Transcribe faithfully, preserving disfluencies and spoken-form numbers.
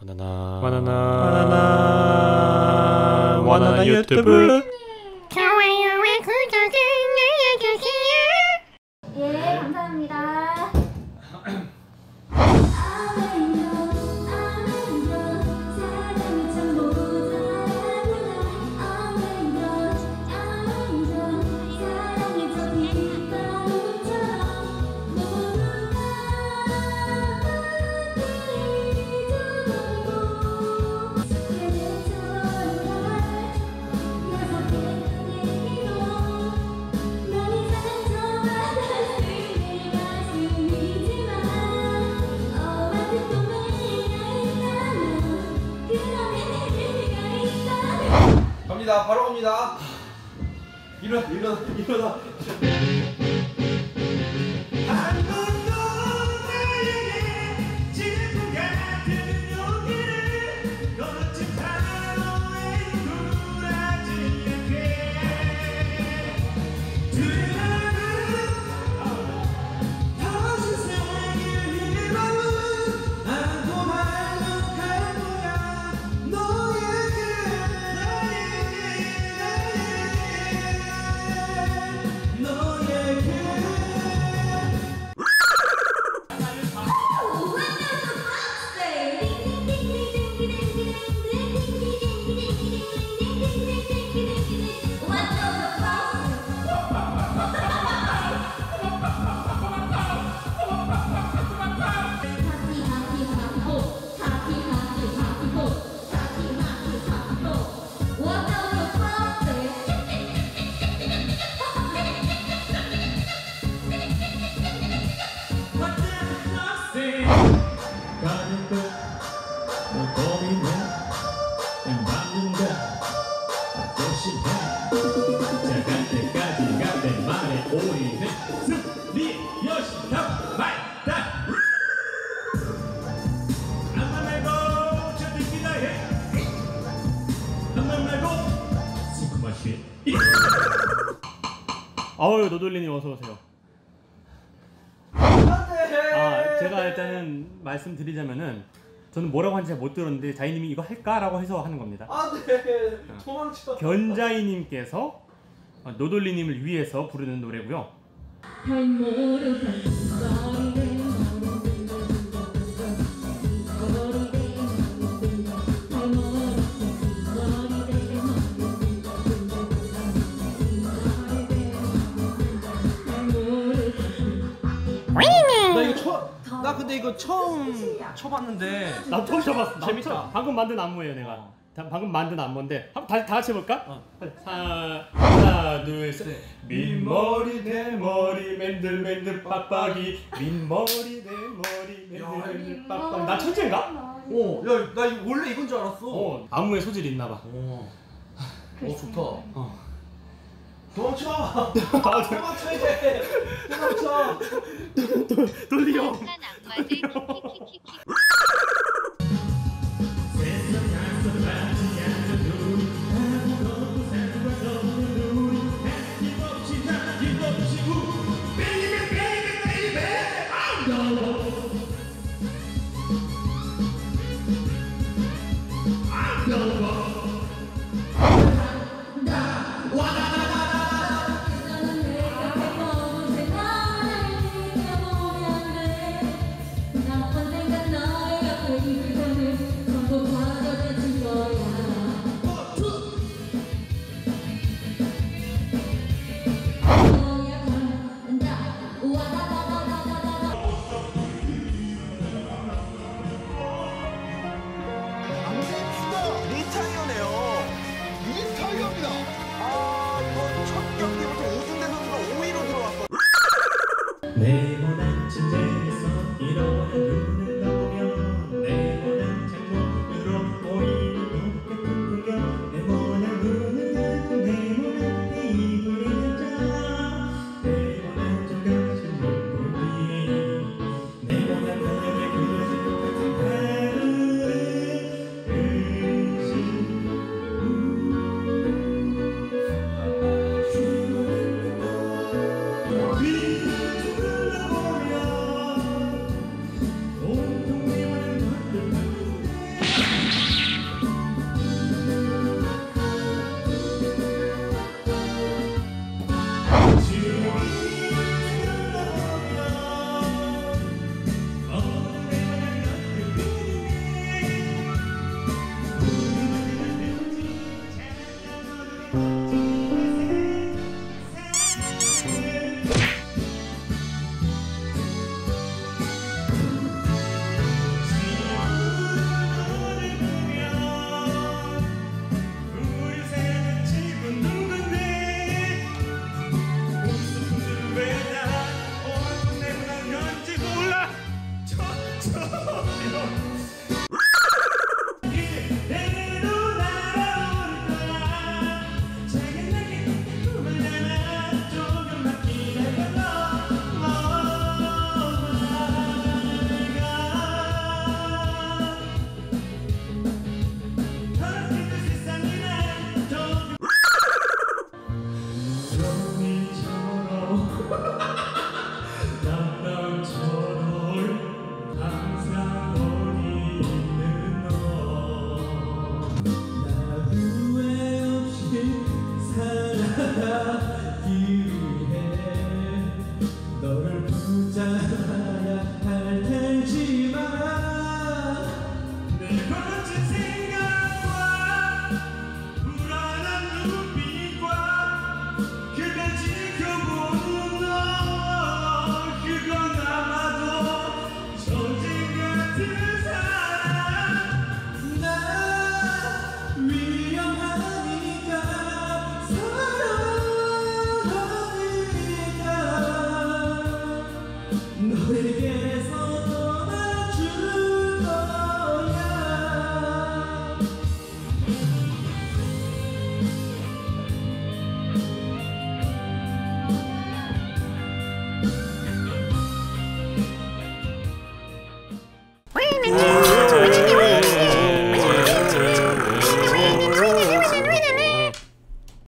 바나나 바나나 바나나 바나나 유튜브. 좋아요와 구독을 눌러주세요. 예, 감사합니다. 갑니다. 바로 갑니다. 일어나 일어나 일어나. 아유, 노돌리님 어서 오세요. 아, 제가 일단은 말씀드리자면은 저는 뭐라고 하는지 잘 못 들었는데 자이님이 이거 할까라고 해서 하는 겁니다. 아 네. 도망쳐. 견자이님께서 노돌리님을 위해서 부르는 노래고요. 나 이거 처. 나 근데 이거 처음 쳐봤는데. 나 처음 쳐봤어. 나 재밌다. 처음- 방금 만든 안무예요, 내가. 어. 다- 방금 만든 안무인데 한번 다, 다 같이 해볼까? 어. 하나, 하나, 둘, 셋. 네. 민머리 내 머리 맨들맨들 빡빡이. 민머리 내 머리 맨들맨들 빡빡이. 나 천재인가? 어. 야, 나 이거 원래 이건 줄 알았어. 어, 안무에 소질이 있나봐. 어. 어 좋다. 어. 도망쳐. 도망쳐 이제. 도망쳐. 돌리 형. 나쁜 멈춰